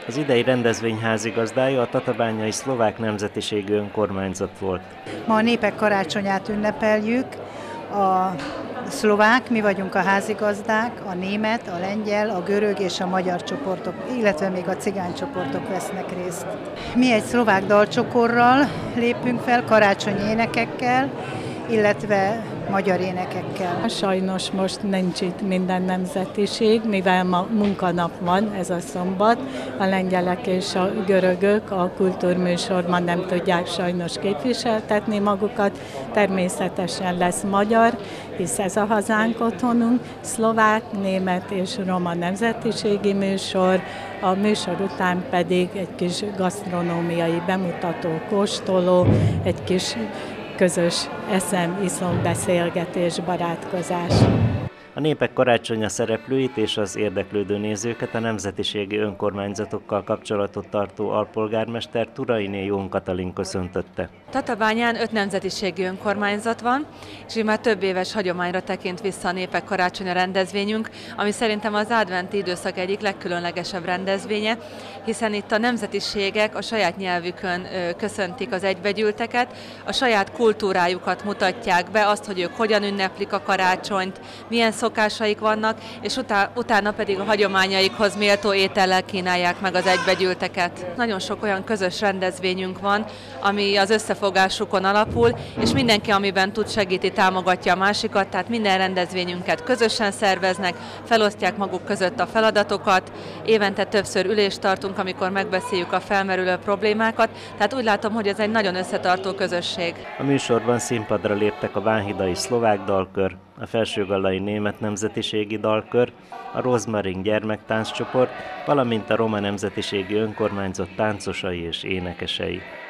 Az idei rendezvény házigazdája a tatabányai szlovák nemzetiségű önkormányzat volt. Ma a népek karácsonyát ünnepeljük, a szlovák, mi vagyunk a házigazdák, a német, a lengyel, a görög és a magyar csoportok, illetve még a cigány csoportok vesznek részt. Mi egy szlovák dalcsokorral lépünk fel, karácsonyi énekekkel, illetve magyar énekekkel. Sajnos most nincs itt minden nemzetiség, mivel ma munkanap van, ez a szombat. A lengyelek és a görögök a kultúrműsorban nem tudják sajnos képviseltetni magukat. Természetesen lesz magyar, hisz ez a hazánk, otthonunk, szlovák, német és roma nemzetiségi műsor. A műsor után pedig egy kis gasztronómiai bemutató, kóstoló, egy kis közös eszem-iszom beszélgetés, barátkozás. A népek karácsonya szereplőit és az érdeklődő nézőket a nemzetiségi önkormányzatokkal kapcsolatot tartó alpolgármester Turainé Jón Katalin köszöntötte. Tatabányán 5 nemzetiségi önkormányzat van, és így már több éves hagyományra tekint vissza a népek karácsonya rendezvényünk, ami szerintem az adventi időszak egyik legkülönlegesebb rendezvénye, hiszen itt a nemzetiségek a saját nyelvükön köszöntik az egybegyűlteket, a saját kultúrájukat mutatják be, azt, hogy ők hogyan ünneplik a karácsonyt, milyen szokásaik vannak, és utána pedig a hagyományaikhoz méltó étellel kínálják meg az egybegyűlteket. Nagyon sok olyan közös rendezvényünk van, ami az összefogásukon alapul, és mindenki, amiben tud, segíti, támogatja a másikat, tehát minden rendezvényünket közösen szerveznek, felosztják maguk között a feladatokat, évente többször ülést tartunk, amikor megbeszéljük a felmerülő problémákat, tehát úgy látom, hogy ez egy nagyon összetartó közösség. A műsorban színpadra léptek a Bánhidai szlovák dalkör, a Felsőgallai német nemzetiségi dalkör, a Rozmarin gyermektánccsoport, valamint a roma nemzetiségi önkormányzat táncosai és énekesei.